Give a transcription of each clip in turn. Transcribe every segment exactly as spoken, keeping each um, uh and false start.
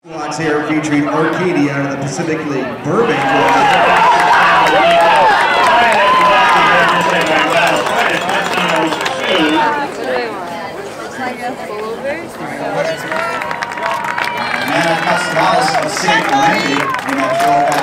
Watch here featuring Arcadia out of the Pacific League Burbank. Anna Castellanos of Saint Randy in that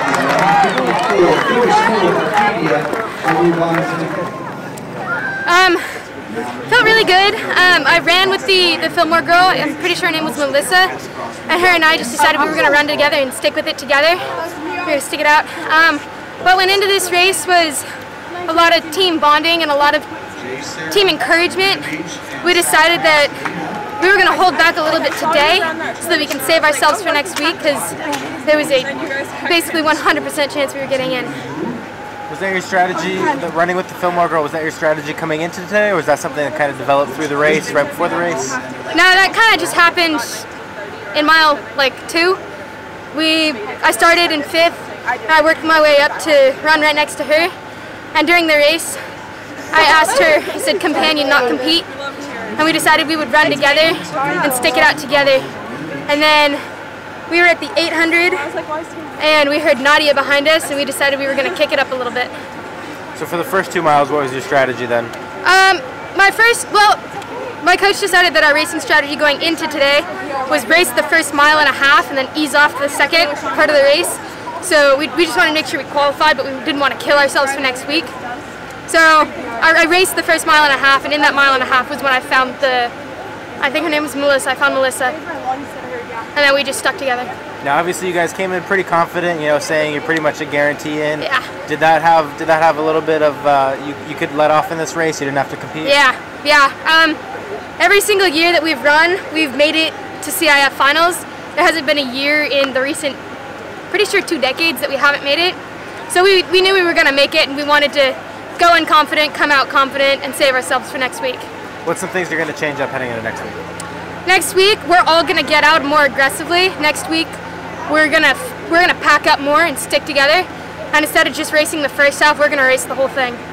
Um, felt really good. Um, I ran with the, the Fillmore girl. I'm pretty sure her name was Melissa. And her and I just decided we were going to run together and stick with it together. We were going to stick it out. Um, what went into this race was a lot of team bonding and a lot of team encouragement. We decided that we were going to hold back a little bit today so that we can save ourselves for next week, because there was a basically one hundred percent chance we were getting in. Was that your strategy, the running with the Fillmore girl, was that your strategy coming into today, or was that something that kind of developed through the race, right before the race? No, that kind of just happened in mile like two. We, I started in fifth, and I worked my way up to run right next to her. And during the race, I asked her, I said companion, not compete. And we decided we would run together and stick it out together. And then we were at the eight hundred, and we heard Nadia behind us, and we decided we were going to kick it up a little bit. So for the first two miles, what was your strategy then? Um, my first, well, my coach decided that our racing strategy going into today was race the first mile and a half and then ease off the second part of the race. So we, we just wanted to make sure we qualified, but we didn't want to kill ourselves for next week. So I, I raced the first mile and a half, and in that mile and a half was when I found the, I think her name was Melissa, I found Melissa. And then we just stuck together. Now obviously you guys came in pretty confident, you know, saying you're pretty much a guarantee in. Yeah. Did that have, did that have a little bit of, uh, you, you could let off in this race, you didn't have to compete? Yeah, yeah. Um, every single year that we've run, we've made it to C I F finals. There hasn't been a year in the recent, pretty sure two decades that we haven't made it. So we, we knew we were going to make it, and we wanted to go in confident, come out confident, and save ourselves for next week. What's some things you're going to change up heading into next week? Next week, we're all going to get out more aggressively. Next week, we're going to we're going to pack up more and stick together. And instead of just racing the first half, we're going to race the whole thing.